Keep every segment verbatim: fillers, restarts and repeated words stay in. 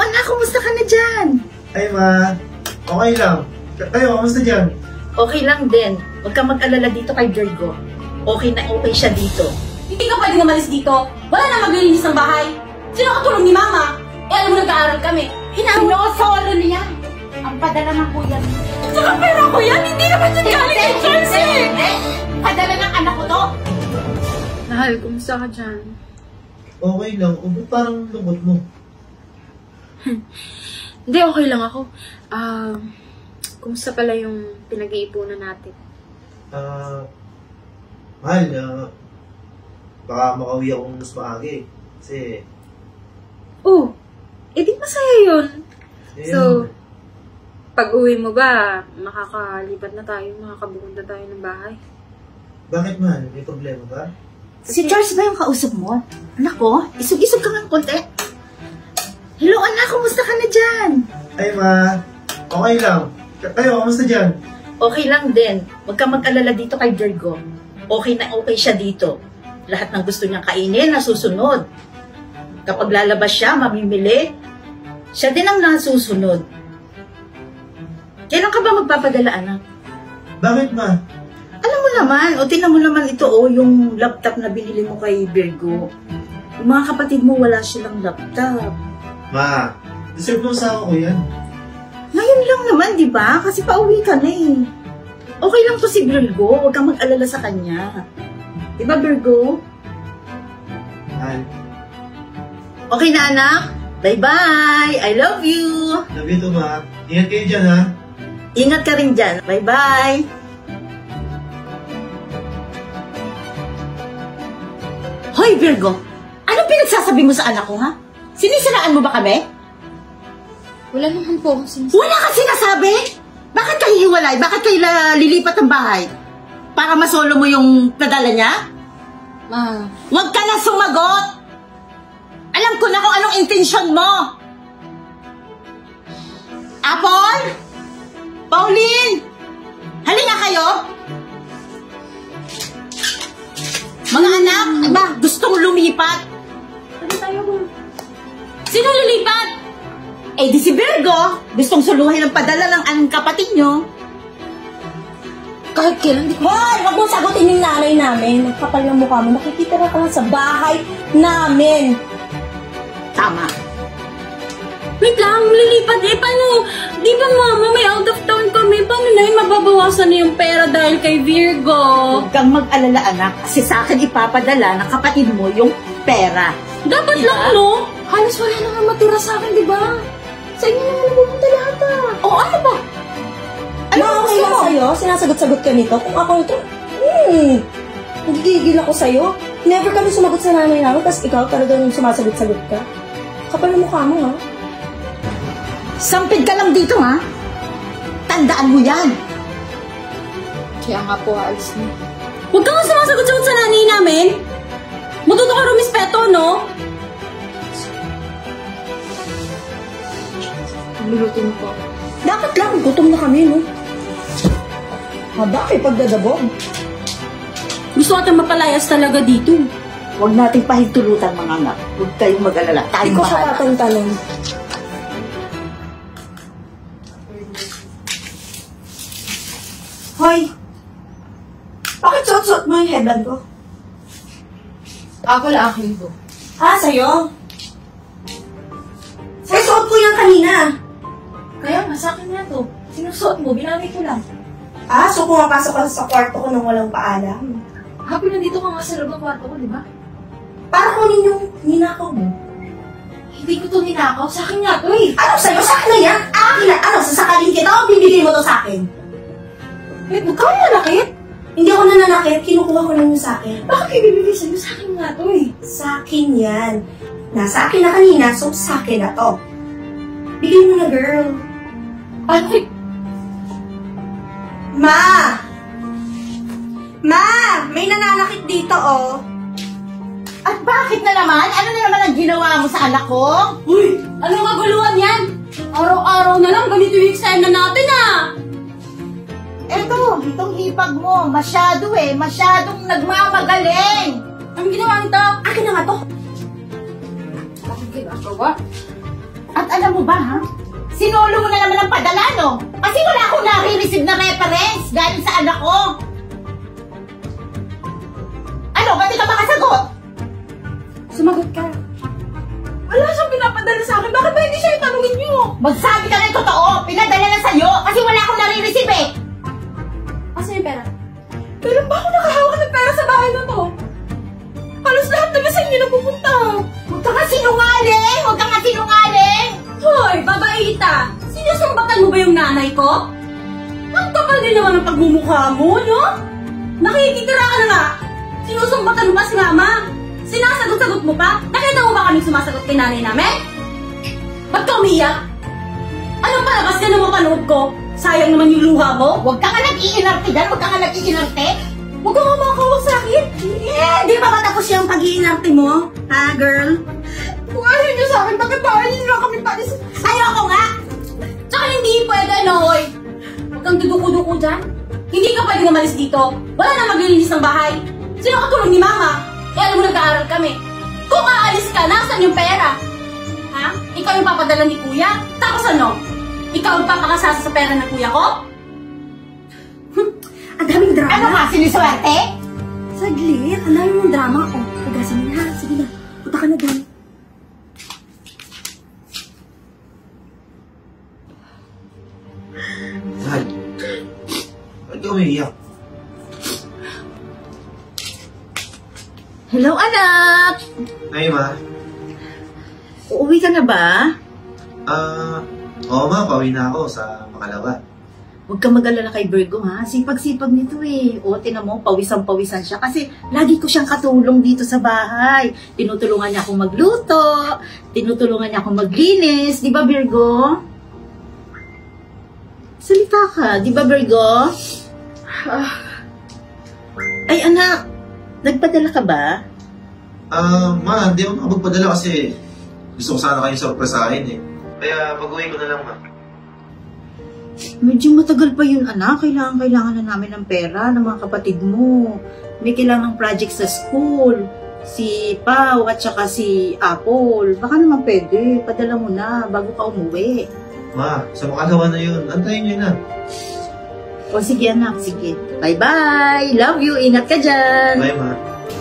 anak, kumusta ka na dyan? Ay ma, okay lang. Kayo, kumusta dyan? Okay lang din. Huwag kang mag-alala dito kay Virgo. Okay na okay siya dito. Hindi ka pwedeng umalis dito. Wala na maglilinis ng bahay. Sino katulong ni Mama? Eh, alam mo, nag-aaral kami. Sinosolo niya. Ang padala ng kuya niya. Saka pera ko yan. Hindi naman yan galing kay Chelsea. Padala ng anak ko to. Mahal, kumusta ka dyan? Okay lang. O ba't parang lungkot mo? Hindi, okay lang ako. Ah, kumusta pala yung pinag-iipunan natin? Ah, mahal, ah, baka makauwi akong mas maaga eh. Kasi, Oh, edi masaya yun. eh, So, pag uwi mo ba, makakalipat na tayo, makakabukod na tayo ng bahay? bakit mahal? May problema ba? Si Charles ba yung kausap mo? Anak ko, isog-isog ka ng konti. Hello anak, kumusta ka na dyan? Ay ma, okay lang. Kayo, kumusta dyan? Okay lang din. Huwag kang mag-alala dito kay Virgo. Okay na okay siya dito. Lahat ng gusto niyang kainin, nasusunod. Kapag lalabas siya, mamimili, siya din ang nasusunod. Kailan ka ba magpapadala, anak? Bakit ma? Alam mo naman, o tinan mo naman ito, o yung laptop na binili mo kay Virgo. Yung mga kapatid mo, wala silang laptop. Ma, deserve mo sa ako yan. Ngayon lang naman, di ba? Kasi pauwi ka na eh. Okay lang to si Virgo, huwag kang mag-alala sa kanya. Di ba, Virgo? Mahal, Okay na, anak? Bye-bye! I love you! love you too ma. Ingat kayo dyan ha. Ingat ka rin dyan. Bye-bye! Hoy, Virgo! Anong pinagsasabi mo sa anak ko, ha? Sinisiraan mo ba kami? Wala naman po akong sinasabi. Wala ka sinasabi? Bakit kayo hiwalay? Bakit kayo la- lilipat ng bahay? Para masolo mo yung nadala niya? Ma, Huwag ka na sumagot! Alam ko na kung anong intensyon mo! Apple? Pauline? Halina kayo! Mga anak, ba, gustong lumipat? Sino lilipat? Eh di si Virgo, gustong suluhin ang padala ng ang kapatid nyo. kahit kailan di ko... Hoy! Huwag mong sagutin yung nanay namin. Nagkapal ng mukha mo. Nakikita na ka lang sa bahay namin. Tama. Wait lang, lilipat eh. Paano? Di ba mama, may out of town kami. Paano na yun? Mababawasan na yung pera dahil kay Virgo. Huwag kang mag-alala, anak, kasi sa akin ipapadala ng kapatid mo yung pera. Dapat Diba? lang, no? Halos wala na nga matira sa akin, di ba? Sa inyo naman pupunta lahat ah. O ano ba? Ano Ano ang okay gusto lang mo? sa'yo? Sinasagot-sagot ka nito? Kung ako ito, hmm, nagigigil ako sa'yo. Never kami sumagot sa nanay namin, tapos ikaw talagang sumasagot-sagot ka. Kapal na mukha mo, ha? Sampid ka lang dito, ha? Tandaan mo yan. Kaya nga po, alis na. Huwag ka nga sumasagot-sagot sa nanay namin. Matuto ka rumispeto, no? Luluto mo po. Dapat lang, gutom na kami, no? Haba, kay pagdadabog. Gusto natin mapalayas talaga dito. Huwag nating pahintulutan, mga anak. Huwag kayong mag-alala. Hindi Tayong ko siya bahala. tatantanan. Hoy! Bakit suot-suot mo yung headband ko? Ako lang akin po. Ah, sa'yo? Sa'yo, suot ko yan kanina. Kaya nga, sa akin na to. Sinusuot mo, binamit ko lang. Ah, so pumapasok ka sa kwarto ko nang walang paalam. Happy nandito ka nga sa loob ng kwarto ko, di ba? Para kunin yung ninakaw mo. Hindi ko to ninakaw. Sa akin nga to eh. Ano sa'yo? Sa akin na yan? Akin na. Ano, sasakalin kita o bibigay mo to sa akin? Wait, huwag ka nanakit. Hindi ako nananakit, kinukuha ko lang yung sa akin. Bakit kayo bibigay sa'yo? Sa akin nga to eh. Sa akin yan. Nasa akin na kanina, so sa akin na to. Bigay mo na, girl. Paano kay... Ma! Ma! May nananakit dito, oh. At bakit na naman? Ano na naman ang ginawa mo sa anak ko? Uy! Anong kaguluhan yan? Araw-araw na lang, ganito yung exam na natin, ah! Eto, itong hipag mo, masyado eh, masyadong nagmamagaling. Anong ginawa nito? Akin na nga to. Bakit kayo nakawa? At alam mo ba, ha? Sinolo mo na naman ang padala, no? Kasi wala akong nare-receive na reference galing sa anak ko. Ano, ba't di ka makasagot? Sumagot ka. Wala siyang pinapadala sa akin. Bakit ba hindi siya itanungin niyo? Magsabi ka ng totoo. Pinadala na sa'yo kasi wala akong nare-receive eh. Asa yung pera? Kailan ba ako nakahawak ng pera sa bahay na to? Halos lahat naman sa inyo napupunta. Huwag ka nga sinungaling! Huwag ka nga sinungaling! Hoy, babaita! Sinusumbatan mo ba yung nanay ko? Ang kapal din naman ang pagmumukha mo, no? Nakikitira ka na nga! Sinusumbatan mo ba si mama? Sinasagot-sagot mo pa? Nakita mo ba kaming sumasagot kay nanay namin? Ba't ka umiyak? Anong palabas ka naman panood ko? Sayang naman yung luha mo? Huwag ka nga nag-iinarte dyan! Huwag ka nga nag-iinarte! Huwag ka nga makakawag sa akin! Eh, di ba matapos yung pag-iinarte mo? Ha, girl? Kung ayaw niyo sa akin, bakit ba ayaw niyo kami palis? Ayoko nga! Tsaka hindi pwede, Noy! Huwag kang duduko-duko dyan. Hindi ka pwede umalis dito. Wala na maglilinis ng bahay. Sino katulong ni Mama? Kaya alam mo nag-aaral kami. Kung aalis ka, nasan yung pera? Ha? Ikaw yung papadala ni Kuya? Tapos ano? Ikaw ang papakasasa sa pera ng Kuya ko? Ang daming drama. Ano nga, siniswerte? Saglit, ang daming drama. O, oh, pagasan mo na ha. Sige na, punta ka na doon. Mahal, ba't ka umiiyak? Hello, anak! Ay, ma. Uuwi ka na ba? Ah, oo ma, pauwi na ako sa Makalawa. Huwag ka mag-alala kay Virgo, ha? Sipag-sipag nito eh. O, tinan mo, pawisan-pawisan siya. Kasi lagi ko siyang katulong dito sa bahay. Tinutulungan niya akong magluto. Tinutulungan niya akong maglinis. Di ba, Virgo? Salita ka. Di ba, Virgo? Ah. Ay, anak. Nagpadala ka ba? Ah, ma, hindi ako nakapagpadala kasi gusto ko sana kayong sorpresahin eh. Kaya pag-uwi ko na lang, ma. Medyo matagal pa yun, anak. Kailangan, kailangan na namin ng pera ng mga kapatid mo. May kailangang project sa school. Si Pau at saka si Apple. Baka naman pwede. Padala mo na bago ka umuwi. Ma, sa Makalawa na yun. Antayin niyo na. O sige, anak. Sige. Bye-bye. Love you. Ingat ka dyan. Bye, ma.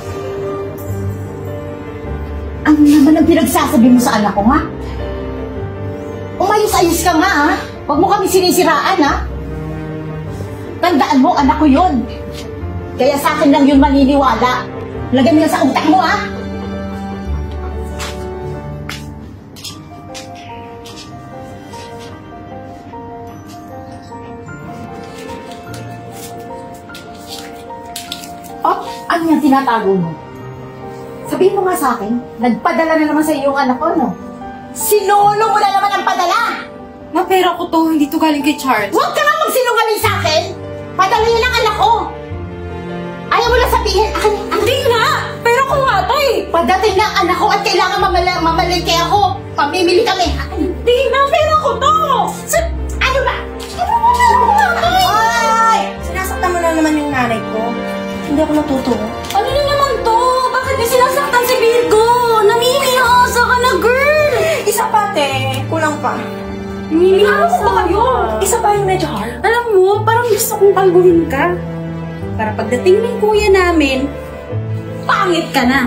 Ano naman ang pinagsasabi mo sa anak ko, ha? Umayos-ayos ka nga, ha? Huwag mo kami sinisiraan, ha? Tandaan mo, anak ko yun. Kaya sa akin lang yun maniniwala. Lagyan mo yan sa utak mo, ha? Oh, ano yung tinatago mo? Sabihin mo nga sa akin, nagpadala na naman sa iyo yung anak ko, no? Sinolo mo na naman ang padala! Ma, pera ko to. Hindi to galing kay Charles. Huwag ka nga magsinungaling sa akin! Padala yan ang anak ko! Ayaw mo lang sabihin, akin, Hindi nga! Pero ko nga to eh! padating na ang anak ko at kailangan mamala, mamalengke ako. Pamimili kami. Hindi nga! Pero ko to! Sa, ano ba? Ano ba? Ay! Sinasaktan mo na naman yung nanay ko. Hindi ako natutuwa. Ano na naman to? Bakit niya sinasaktan si Virgo? Namimiasa ka na, girl! Isa pa, te. Kulang pa. Namimiasa ba kayo? Isa pa yung medyo hard. Alam mo, parang gusto kong kalbuhin ka. Para pagdating ng kuya namin, pangit ka na.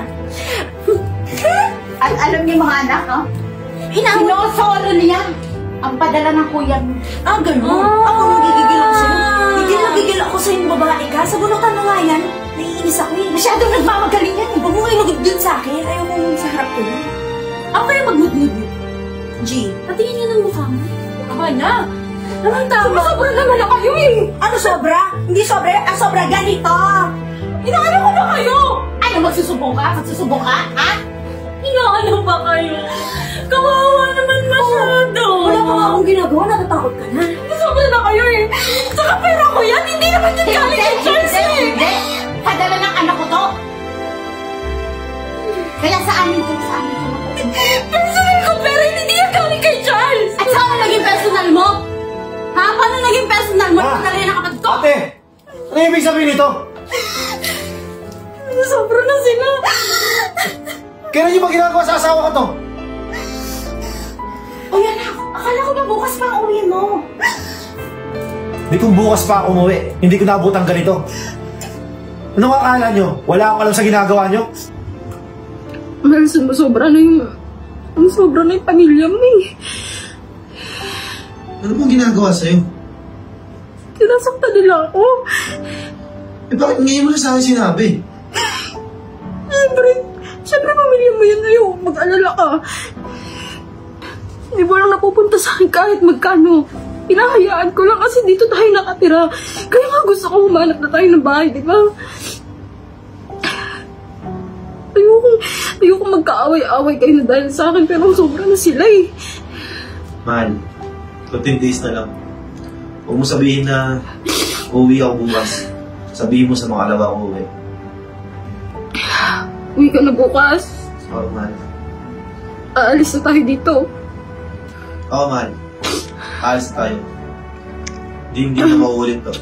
Al alam niyo mga anak, no? Sinosolo niya ang padala ng kuya mo. Ah, ganun. Ah. Ako nagigigil ako sa'yo. Gigil na gigil ako sa'yo yung babae ka. Sabunutan mo nga yan. Naiinis ako eh. Masyadong nagmamagaling yan. Huwag mo kayo nagudud sa akin. Ayaw mo sa harap ko. Ako kaya magmudmud yun. G. Patingin niya ng mukha mo. Tama na. Naman tama. Sobra naman na kayo eh. Ano sobra? Hindi sobra. Ang sobra ganito. Inaano ko ba kayo? Ano, magsusubong ka? Magsusubong ka? Ha? Inaano ba kayo? Kawawa naman masyado. Wala pa nga akong ginagawa. Natatakot ka na. Sobra na kayo eh. Saka pera ko yan. Hindi naman yan galing kay Charles eh. Hindi. Padala ng anak ko to. Kaya sa amin to, sa amin to. Personal ko pero hindi yan galing kay Charles. At saan na naging personal mo? Ha? Paano naging personal mo? Ma! Personal yan ang kapatid ko? Ate! Ano yung ibig sabihin nito? Sobra na sila. Kailan niyo ba ginagawa sa asawa ko to? O yan ako. bukas pa ang uwi mo. Di kung bukas pa ako umuwi, hindi ko naabot ang ganito. Anong akala nyo? Wala akong alam sa ginagawa nyo? Mahal, sumusobra na yung... Sumusobra na yung pamilya mo eh. Ano pong ginagawa sa'yo? Sinasaktan nila ako. Eh bakit ngayon mo na sa akin sinabi? Siyempre, siyempre pamilya mo yun. Ayaw, mag-alala ka. Hindi mo lang napupunta sa akin kahit magkano. Pinahayaan ko lang kasi dito tayo nakatira. Kaya nga gusto ko humanap na tayo ng bahay, di ba? Ayoko, ayoko magkaaway-away kayo na dahil sa akin pero sobra na sila eh. Mahal, fifteen days na lang. Huwag mo sabihin na uuwi ako bukas. Sabihin mo sa mga alawa ko uwi. Uwi ka na bukas. Oo, mahal. Aalis na tayo dito. Oo, mahal. Alis tayo. Hindi, hindi na mauulit to.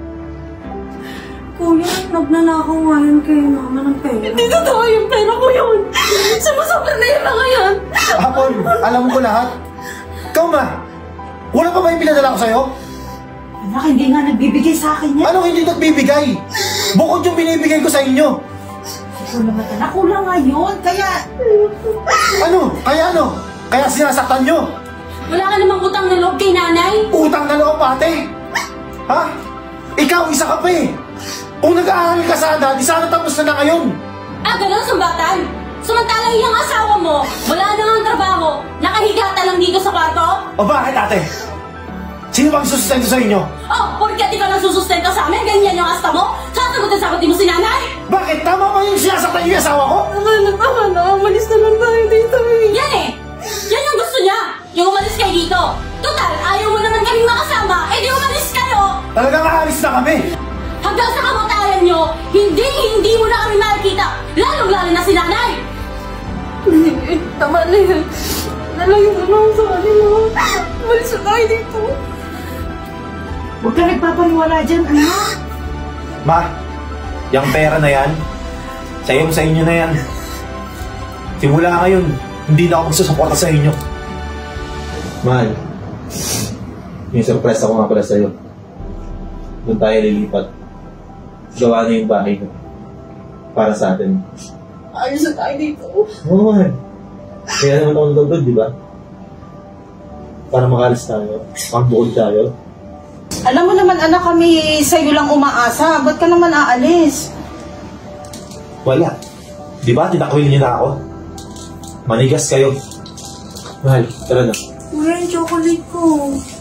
Kuya, nagnanakaw nga yan kayo naman ng pera. Hindi totoo yung pera ko yun. Sumusobra na yung mga yan. Apol, alam ko lahat. Ikaw ma, wala pa ba yung pinadala ko sa'yo? Anak, hindi nga nagbibigay sa akin yan. Anong hindi nagbibigay? Bukod yung binibigay ko sa inyo. Ikaw naman anak, kulang nga yun. Kaya... Ano? Kaya ano? Kaya sinasaktan nyo? Wala ka namang utang na loob kay nanay. Utang na loob ate. Ha? Ikaw, isa ka pa eh. Kung nag-aaral ka sana, di sana tapos na na ngayon. Ah, ganun, sumbatan? Samantalang yung asawa mo, wala na nga ang trabaho, nakahigata lang dito sa kwarto? O bakit ate? Sino bang susustento sa inyo? Oh, porkat ikaw lang susustento sa amin, ganyan yung asta mo? Sasagutin sa pati mo si nanay? Bakit? Tama ba yung sinasaktan yung asawa ko? Tama na, tama na. Umalis na lang tayo dito eh. Yan eh! Yan yung gusto niya! Yung umalis kayo dito! Total, ayaw mo naman kaming makasama, eh di umalis kayo! Talagang aalis na kami. Hanggang sa kamatayan nyo, hindi hindi mo na kami makikita, lalong-lalo na si nanay! Eh, tama na yan. Nalayo na lang sa kanila. Umalis na tayo dito. Huwag ka nagpapaniwala dyan, anak! Ma, yung pera na yan, sa'yo sa inyo na yan. Simula ngayon, hindi na ako magsusuporta sa inyo. Mahal, yung surprise ako nga pala sa'yo. Doon tayo lilipat. Gawa na yung bahay ko. Para sa atin. Ayos na tayo dito. Oo, mahal. Kaya naman ako nagagod, di ba? Para makalis tayo. Magbukod tayo. Alam mo naman anak, kami sa'yo lang umaasa. Ba't ka naman aalis? Wala. Di ba? Tinakwil niyo na ako. Manigas kayo. Mahal, tara na. Kuya, yung chocolate ko.